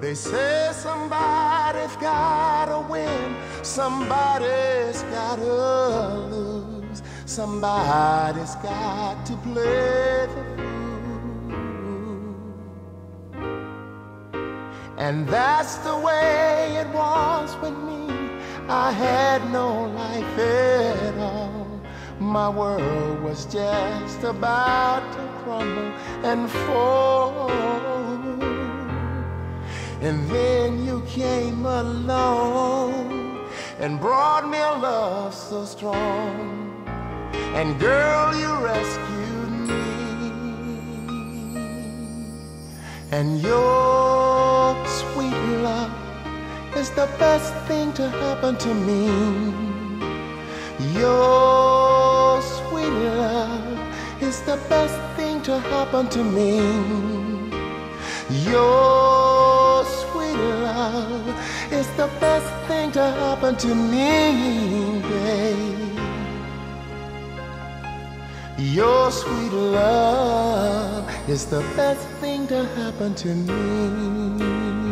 They say somebody's gotta win, somebody's gotta lose, somebody's got to play the fool. And that's the way it was with me. I had no life at all. My world was just about to crumble and fall. And then you came along and brought me a love so strong. And girl, you rescued me. And your sweet love is the best thing to happen to me. Your sweet love is the best thing to happen to me. Your sweet love is the best thing to happen to me, babe. Your sweet love is the best thing to happen to me.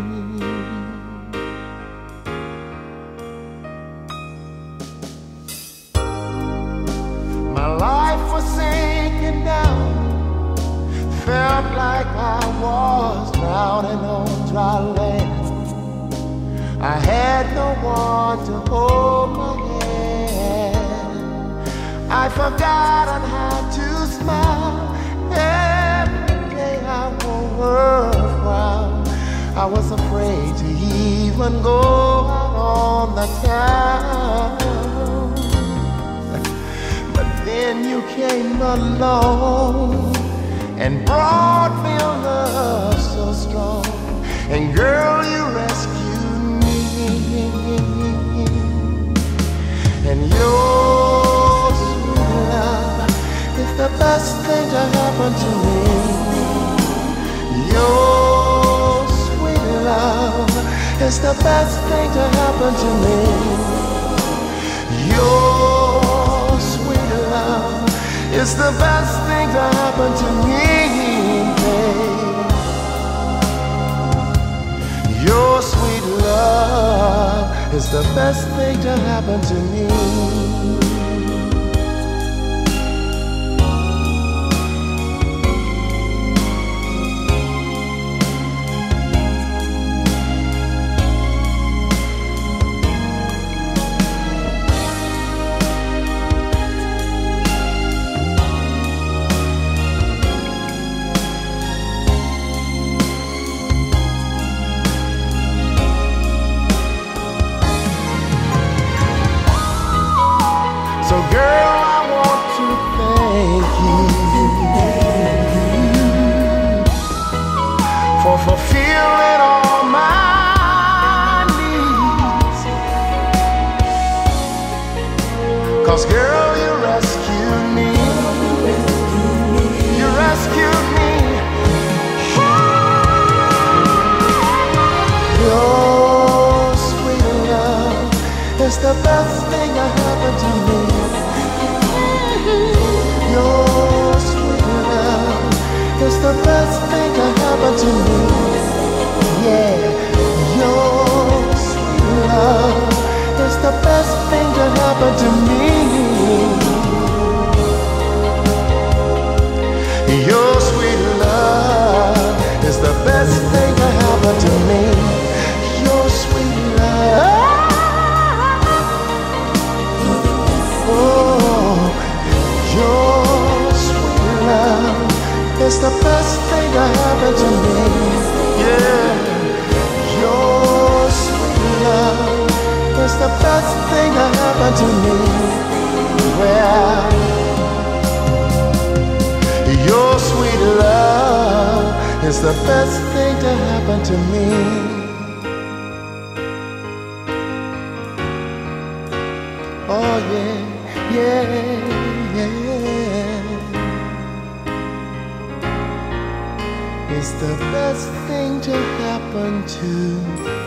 My life was sinking down, felt like I was drowning on dry land. I had no one to hold my hand. I'd forgotten how to smile. Every day I wore a frown. I was afraid to even go out on the town. But then you came along and brought me a love so strong. And girl, you rescued me. And your sweet love is the best thing to happen to me. Your sweet love is the best thing to happen to me. Your sweet love is the best thing to happen to me, babe. Your sweet love is the best thing to happen to me. So girl, I want to thank you for fulfilling all my needs. 'Cause girl, you rescued me. You rescued me. Your sweet love is the best thing that happened to me. Your sweet love is the best thing that happened to me. Yeah, your sweet love is the best thing that happened to me. Your sweet love is the best thing that happened to me. Your sweet love. Your sweet love is the best thing that happened to me. Yeah, your sweet love is the best thing that happened to me. Well, your sweet love is the best thing to happen to me. Oh yeah, yeah, yeah. It's the best thing to happen to